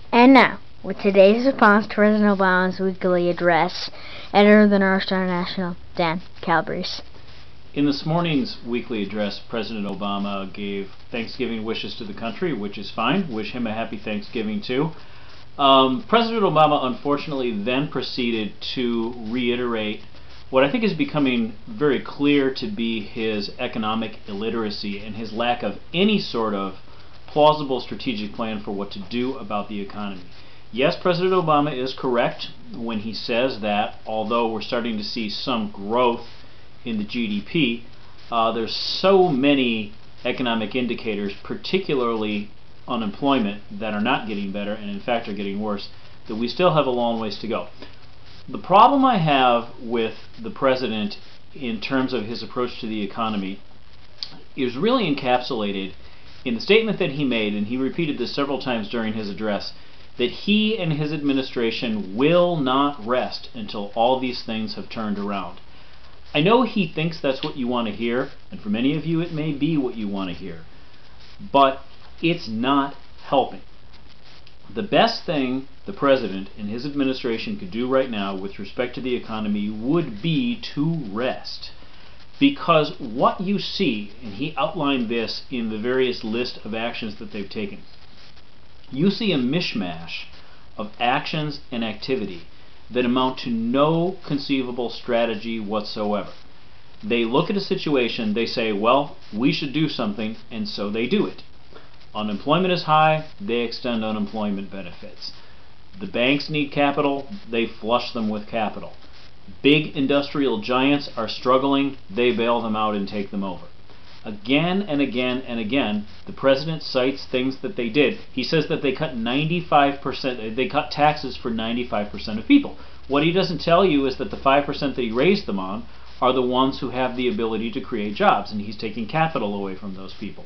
And now, with today's response to President Obama's weekly address, editor of the North Star National, Dan Calabrese. In this morning's weekly address, President Obama gave Thanksgiving wishes to the country, which is fine. Wish him a happy Thanksgiving, too. President Obama, unfortunately, then proceeded to reiterate what I think is becoming very clear to be his economic illiteracy and his lack of any sort of plausible strategic plan for what to do about the economy. Yes, President Obama is correct when he says that although we're starting to see some growth in the GDP, there's so many economic indicators, particularly unemployment, that are not getting better and in fact are getting worse, that we still have a long ways to go. The problem I have with the president in terms of his approach to the economy is really encapsulated in the statement that he made, and he repeated this several times during his address, that he and his administration will not rest until all these things have turned around. I know he thinks that's what you want to hear, and for many of you it may be what you want to hear, but it's not helping. The best thing the president and his administration could do right now with respect to the economy would be to rest. Because what you see, and he outlined this in the various list of actions that they've taken, you see a mishmash of actions and activity that amount to no conceivable strategy whatsoever. They look at a situation, they say, well, we should do something, and so they do it. Unemployment is high, they extend unemployment benefits. The banks need capital, they flush them with capital. Big industrial giants are struggling, they bail them out and take them over. Again and again and again, the president cites things that they did. He says that they cut 95%, they cut taxes for 95% of people. What he doesn't tell you is that the 5% that he raised them on are the ones who have the ability to create jobs, and he's taking capital away from those people.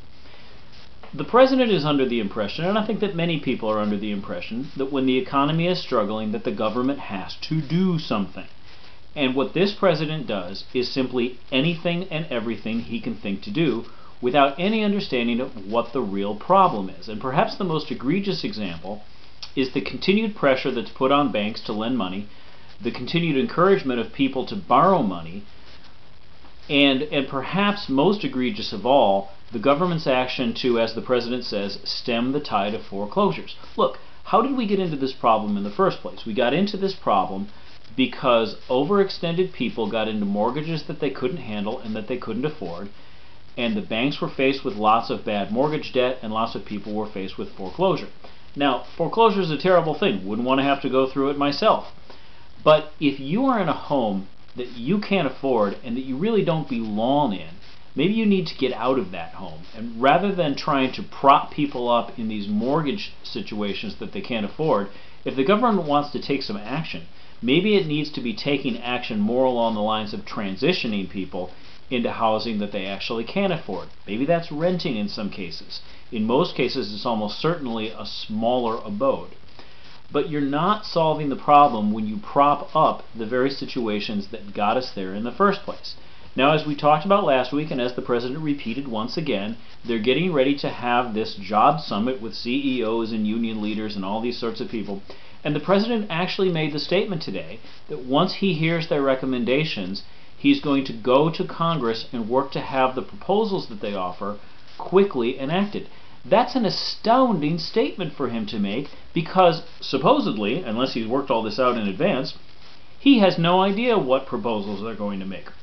The president is under the impression, and I think that many people are under the impression, that when the economy is struggling, that the government has to do something. And what this president does is simply anything and everything he can think to do without any understanding of what the real problem is. And perhaps the most egregious example is the continued pressure that's put on banks to lend money, the continued encouragement of people to borrow money, and perhaps most egregious of all, the government's action to, as the president says, stem the tide of foreclosures. Look, how did we get into this problem in the first place? We got into this problem because overextended people got into mortgages that they couldn't handle and that they couldn't afford, and the banks were faced with lots of bad mortgage debt, and lots of people were faced with foreclosure. Now, foreclosure is a terrible thing. Wouldn't want to have to go through it myself. But if you are in a home that you can't afford and that you really don't belong in, maybe you need to get out of that home. And rather than trying to prop people up in these mortgage situations that they can't afford, if the government wants to take some action, maybe it needs to be taking action more along the lines of transitioning people into housing that they actually can afford. Maybe that's renting in some cases. In most cases, it's almost certainly a smaller abode. But you're not solving the problem when you prop up the very situations that got us there in the first place. Now, as we talked about last week, and as the president repeated once again, they're getting ready to have this job summit with CEOs and union leaders and all these sorts of people. And the president actually made the statement today that once he hears their recommendations, he's going to go to Congress and work to have the proposals that they offer quickly enacted. That's an astounding statement for him to make because, supposedly, unless he's worked all this out in advance, he has no idea what proposals they're going to make.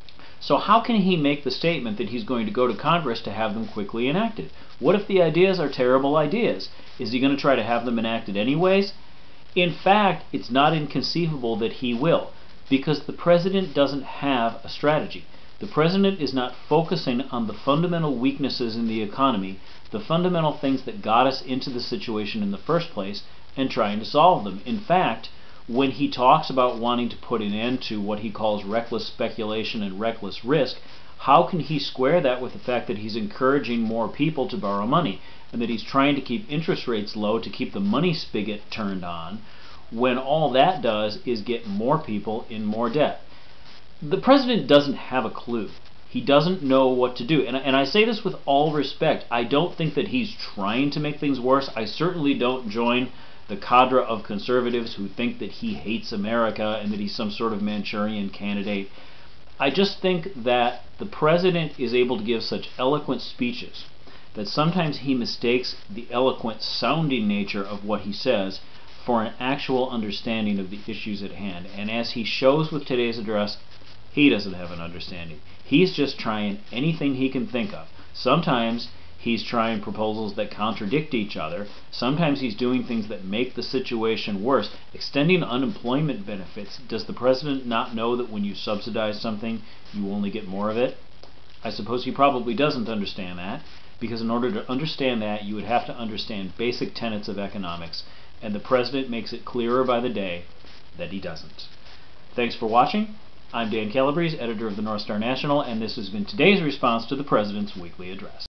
So how can he make the statement that he's going to go to Congress to have them quickly enacted? What if the ideas are terrible ideas? Is he going to try to have them enacted anyways? In fact, it's not inconceivable that he will, because the president doesn't have a strategy. The president is not focusing on the fundamental weaknesses in the economy, the fundamental things that got us into the situation in the first place, and trying to solve them. In fact, when he talks about wanting to put an end to what he calls reckless speculation and reckless risk, how can he square that with the fact that he's encouraging more people to borrow money and that he's trying to keep interest rates low to keep the money spigot turned on, when all that does is get more people in more debt? The president doesn't have a clue. He doesn't know what to do. And I say this with all respect. I don't think that he's trying to make things worse. I certainly don't join the cadre of conservatives who think that he hates America and that he's some sort of Manchurian candidate. I just think that the president is able to give such eloquent speeches that sometimes he mistakes the eloquent sounding nature of what he says for an actual understanding of the issues at hand. And as he shows with today's address, he doesn't have an understanding. He's just trying anything he can think of. Sometimes he's trying proposals that contradict each other. Sometimes he's doing things that make the situation worse. Extending unemployment benefits. Does the president not know that when you subsidize something, you only get more of it? I suppose he probably doesn't understand that, because in order to understand that, you would have to understand basic tenets of economics, and the president makes it clearer by the day that he doesn't. Thanks for watching. I'm Dan Calabrese, editor of the North Star National, and this has been today's response to the President's weekly address.